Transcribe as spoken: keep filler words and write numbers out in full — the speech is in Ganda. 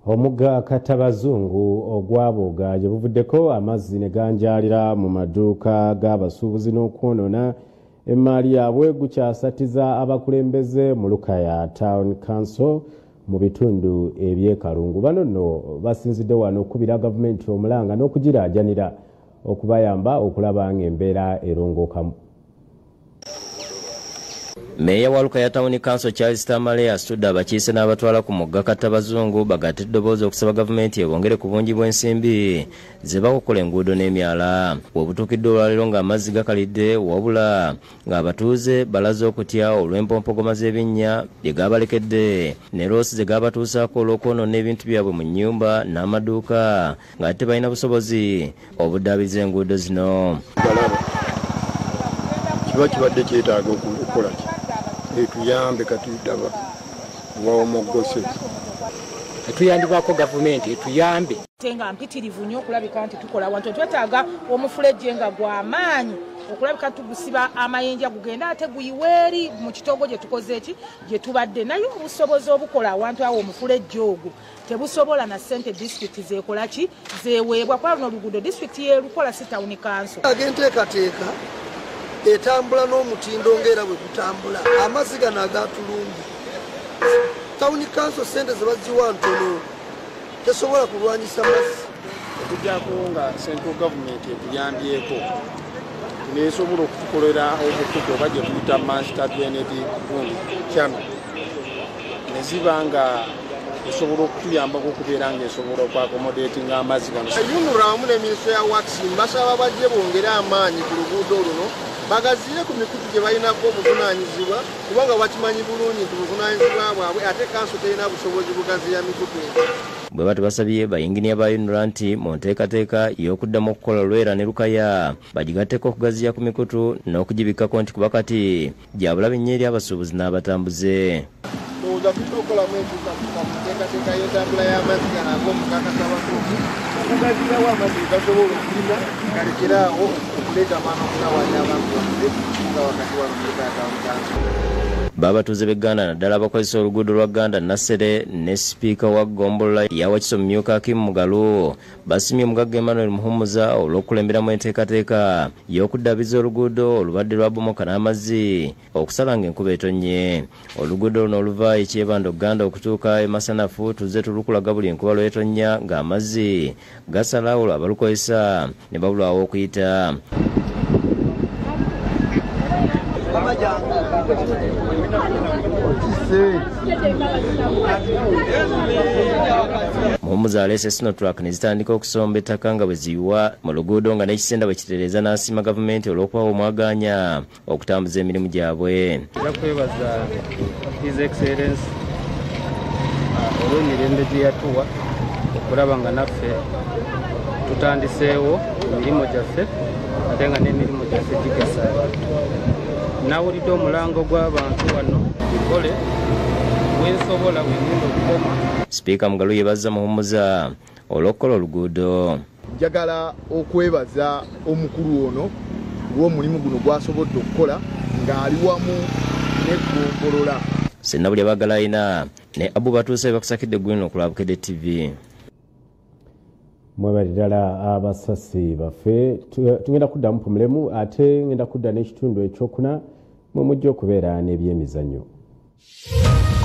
Omugga Kattabazungu ogw'Omugga gye buvuddeko amazzi ne ganjaalira mu maduuka g'abasuubuzi n'okwonoona emmaali yaabwe gukyasatiza abakulembeze mu Lukaya Town Council mu bitundu eby'ekalungu. Bano nno basinzidde wano okubira gavumenti omulanga n'okugiraajanira okubayamba okulaba ng'embeera erongookamu. Meya wa Lukaya Town Council Charles Tamale asudde abakiise n'abatwala ku mugga Kattabazungu bagatte eddoboozi okusaba gavumenti ebongere ku bungi bw'ensimbi ze bakola enguudo n'emyala. Bw'obutuukidde olwaleero ng'amazzi gakalidde wabula ng'abatuuze balaze okutya olw'empompogoma z'ebinnya bye gabalekedde ne loosi ze gabatuusaako olw'okwonoona ebintu byabwe mu nnyumba n'amaduuka ng'ate balina busobozi obuddaabiriza enguudo zino. Kiba kibadde kyetaaga okukola ki etuyambe kati daba waomogose etuyambibwako gavumenti etuyambe tenga mpitirivu nnyo okulabika nti tukola wantu twetaaga omufulejje nga gw'amaanyi okulabika tugusiba amayinja gugenda ate guyiweeri mu kitogo gye tukoze eki gye tubadde naye obusobozi obukola awantu awo omufulejje ogwo tebusobola na ssente disitulikiti zeekola ki zeeweebwa kwa luno oluguudo disitulikiti yeerukola si town council agenteekateeka etambula n'omutindo ng'era bwe gutambula amazzi gano agatulumbi town council sente ze baziwa ntono tesobola kulwanyisa mazzi okujjako nga central government etuyambyeko neesobola okutukolera obutuko oba gye tuyita master drainage channel ne ziba nga esobola okutuyambako okubeera ng'esobola okwakomodeti ng'amazzi gano yunuramu ne minisitule ya waxing basaba bajje bongere amaanyi ku luguudo luno bagaziye ku mikutu gye balinako obuvunaanyizibwa kubanga bakimanyi bulungi nti buvunaanyizibwa bwabwe ate kanso terina busobozi bugaziya mikutu. Bwe bati basabye bayinginiya ba yunura nti mu nteekateeka y'okuddamu okukola Lwera ne Lukaya bagigatteko okugaziya ku mikutu n'okugibikkako nti kuba kati gyabulabe nnyo eri abasuubuzi n'abatambuze. Ndowooza tulina okukolamu enkyukakyuka mu nteekateeka y'entambula y'amazzi gano ag'omugga Kattabazungu okugaziyawo amazzi gasobola okulima galekeraawo okuleeta amaana okunawaanya abantu baffe nga wakati wano mu Lukaya Town Council. Babatuuze b'Egganda naddala abakozesa oluguudo lwa Gganda Nassere ne sipiika wa Gombola yawakiso Mumyuka Hakim Mugalu basimye omugagga Emmanuel Muhumuza olw'okukulemberamu enteekateeka y'okuddaabiriza oluguudo olubadde lwabomoka n'amazzi okusala ng'enkuba etonnye. Oluguudo luno oluva ekyebando Gganda okutuuka e Masanafu tuzze tulukulaga buli enkuba lw'etonnya ng'amazzi gasalawo abalukozesa ne babulwawo okuyita. Muhumuza aleese Sinotrak ne zitandika okusomba ettaka nga bwe ziyiwa mu luguudo nga n'ekisenda bwe kitereeza n'asiima gavumenti olw'okubawa omwaganya okutambuza emirimu gyabwe. Nja kwebaza His Excellency olw'emirembe gye yatuwa okulaba nga naffe tutandiseewo emirimu gyaffe ate nga n'emirimu gyaffe gigasa. Nawulidde omulango gw'abantu wano bikole wensobola wengenda okukoma. Sipiika Mugalu yeebazza Muhumuza olw'okukola oluguudo. Njagala okwebaza omukulu ono lw'omulimu guno gw'asobodde okukola ng'ali wamu n'eggombolola. Sennabulya Baagala ayina ne Abu batuuse bakusakidde gwino okulaba Bukedde T V. Mwebali ddala abasasi baffe tugenda kuddamu pumulemu ate ngenda kudda n'ekitundu ekyokuna mwe mujja okubeera n'ebyemizannyo.